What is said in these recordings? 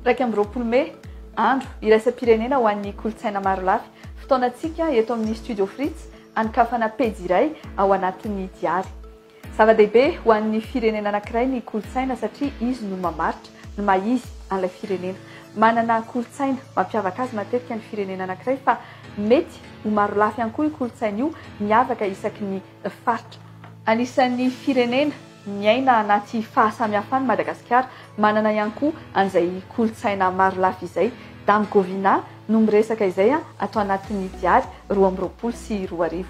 Raiky amby roapolo May andro iraisam-pirenena ho an'ny kolontsaina maro lafy. Fotoanantsika eto amin'ny studio Fritz anokafana pejy iray ao anatin'ny diary. Zava-dehibe ho an'ny firenena anankiray ny kolontsaina satria izy no mamaritra no mahizy an'ilay firenena. Manana kolontsaina mampiavaka azy matetika ny firenena anankiray fa mety ho maro lafy ihany koa io kolontsaina io miavaka isaky ny faritra. Anisan'ny firenena miaina anaty fahasamihafana Madagasikara manana ihany koa an'izay kolontsaina maro lafy izay. Dame Govina no miresaka izay atao anatin'ny diary 2 sy 2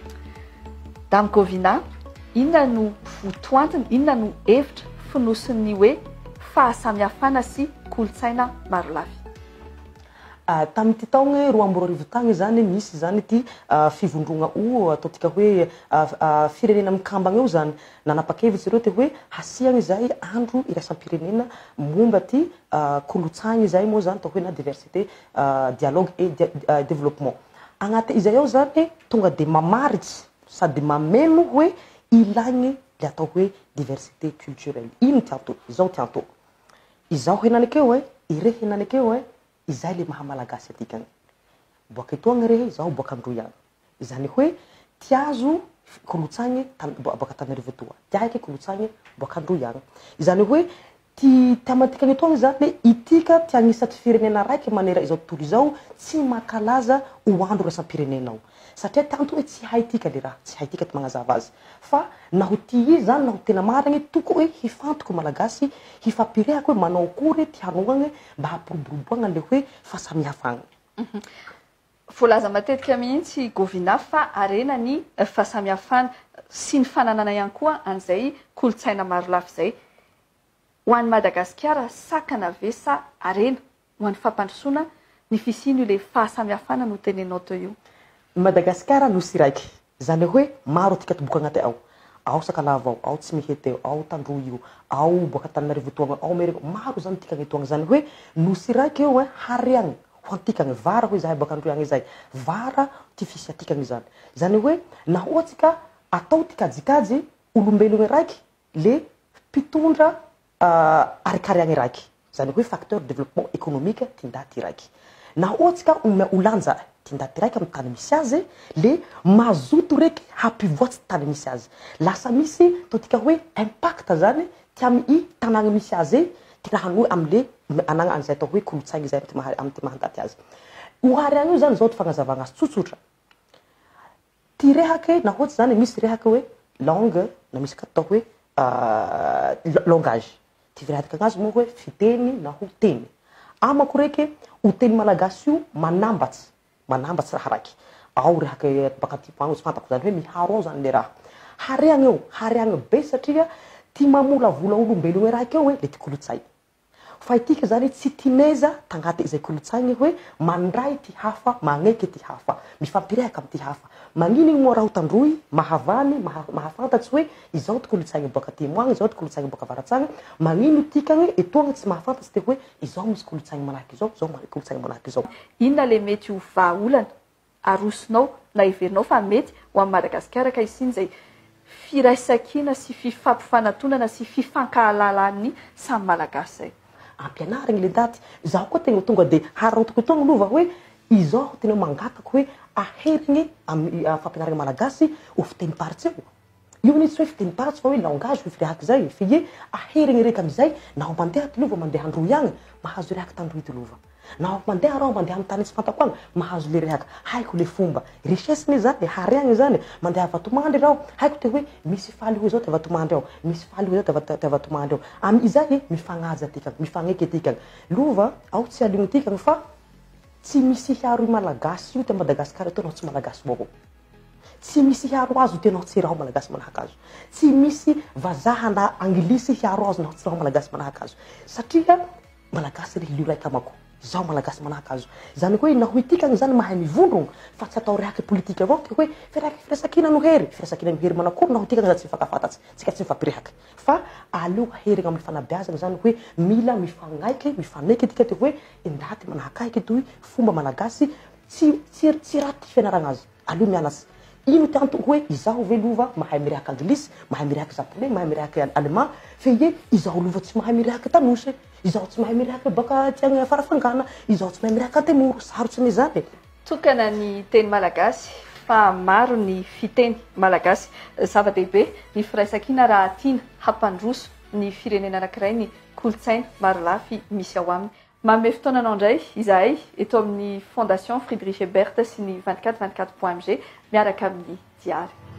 Dame Govina, inona no votoantiny, inona no hevitra fonosin'ny hoe fahasamihafana sy kolontsaina maro lafy? Tamin'ity taogny 2 tagny zany misy zany ty fivondrona ataontsika hoe firenena mikambagna eo zany nanapa-kevitsy ireo te hoe hasiagna izay andro iraisam-pirenena momba ty kolontsaina izay moa zany atao hoe na diversité dialogue et développement. Agnaty izay ao zany tonga de mamaritsy sady mameno hoe ilagny le atao hoe diversité culturelle. Ino tianto? Izao tianto. Izao henanakeo ire henanakeo izay le maha malagasy atikany. Boaka etoagny rehe izao boaka andro ihany. Izany hoe tiazo kolontsaigny boaka Tanarivo toa. Tiaky kolontsaigny boaka andro ihany. Izany hoe tiamatikany etoagny zany itika tiagnisaty firenena raiky manera izao tontolo izao tsy makalaza ho andro raisam-pirenenao. Satria tanto hoe tsy haitika le raha, tsy haitika ty magnazava azy. Fa na ho tia zany na ho tena marigny toko hoe hifantoko malagasy, hifampirehako hoe manao akory tianognagny mba hampiroboroboagna le hoe fahasamihafagna. Voalaza matetika mihitsy Govina fa arena ny fahasamihafana sy ny fananana ihany koa an'izay kolontsaina maro lafy zay. Ho an'ny Madagasikara sakana ve sa arena ho an'ny fampandrosoana ny fisiny le fahasamihafana no tenenao teo io? Madagasikara nosy raiky. Zany hoe maro tika toboka agnaty ao. Ao Sakalava ao tsy mihety ao Tandro io, ao boaka Tanarivo toagna, ao Meriko, maro zany tika etoagna zany hoe nosy raiky eo hariagny ho antikagny vara hoe zahay boaka andro agny izay. Vara ty fisy atikagny zany. Zany hoe na ohatsika atao ty kajikajy olombelogny raiky le mpitondra arikariagny raiky. Zany hoe facteur de développement économique tindaty raiky. Na ohatsika olanja tindaty raiky amin'ny tany misy azy le mazoto raiky hampivoatsy tany misy azy. Lasa misy totika hoe impact zany ty amin'ny tanàgna misy azy ty raha hoe am'le anagna an'izay atao hoe kolontsaigny izay amin'ny ty mahandaty azy. Ohariagny io zany zao ty fagnazavagna azy tsotsotra. Ty rehaky na ohatsy zany misy rehaky hoe langue na misy atao hoe langage. Ty rehaky agnazy moa hoe fiteny na ho teny. Amako raiky ho teny malagasy io manambatsy raha raiky. Ao rehaky baka tipagno tsy fantako zany hoe miharo ao zany le raha. Hariagny eo, hariagny be satria ty mamolavola olombelogny raiky eo le ty kolontsaigny. Fa itika zany tsy tineza tagnaty izay kolontsaigny hoe mandray ty hafa, magneky ty hafa, mifampirehaka amin'ny ty hafa. Magnino moa raha ho tandroy, mahavany, mahafantatsy hoe izao ty kolontsaigny boaka Témoigny, izao ty kolontsaigny boaka Avaratsagna, magnino tikagny etoagny tsy mahafantatsy te hoe izao misy kolontsaigny manahaky izao, izao kolontsaigny manahaky izao. Inona le mety ho vahaolana arosinao na heverinao fa mety ho amin'ny Madagasikara ka isiny zay firaisankina sy fifampifanantonana sy fifankahalalan'ny samy malagasy zay? Ampianarigny le daty. Zaho koa tegna tonga de harantoko etoagny lova hoe izao tena mangatako hoe aherigny amin'ny fampianaragna malagasy ho fitenim-paritsy eo. Io ny tsy hoe fitenim-paritsy fa hoe langage hoe firehaky zay. Fie aherigny raiky am'izay na ho mandeha ty lova mandeha andro ihagny mahazo rehaky tandroy ty lova. Na ho mandeha rao mandeha amin'ny tany tsy fantako agny mahazo le rehaky. Haiko le fomba. Richesse-ny zany hariagny zany mandeha Vatomandry rao haiko te hoe misy faly hoe zao te Vatomandry ao, misy faly hoe zao te Vatomandry ao. Am'izay mifagnaja atikagny, mifagneky atikagny. Lova ao tsy aligny atikagny fa tsy misy hiaro malagasy io te Madagasikara etoanao tsy malagasy moa. Tsy misy hiaro azo tenao tsy raha malagasy manahaka azo. Tsy misy vazaha na anglisy hiaro azo na tsy raha malagasy manahaka azo. Satria malagasy lio raiky amako. Zao malagasy manahaka azo. Zany hoe na ho itikagny zany mahay mivondrogno fa tsy atao rehaky politika avao te hoe firaisankina no hery. Firaisankina mihery manakory na ho itikagny zany tsy mifankafantatsy. Tsika tsy mifampirehaky. Fa aleo aherigny amin'ny fanabeazagny zany hoe mila mifagnaika, mifaneky tika te hoe ndaty manahaka aiky toy fomba malagasy tsy raty fianaragna azy. Aleo mianatsy. ino tiantoko hoe izaho velova mahay miriaky anglisy mahay miriaky japonais mahay miriaky allemand fe ie izaho lova tsy mahay miriaky tanosy izaho tsy mahay miriaky baka tiagny farafangana izaho tsy mahay miriaky antemoro sarotsy ny zany tokana ny teny malagasy fa maro ny fiteny malagasy zava-dehibe ny firaisan-kina raha tiana hampandroso ny firenena anankiray ny kolotsaina maro lafy misy ao aminy manome fotoananao indray izahay eto amin'ny fondation Friedrich Ebert sy ny 2424.mg miaraka amin'ny diary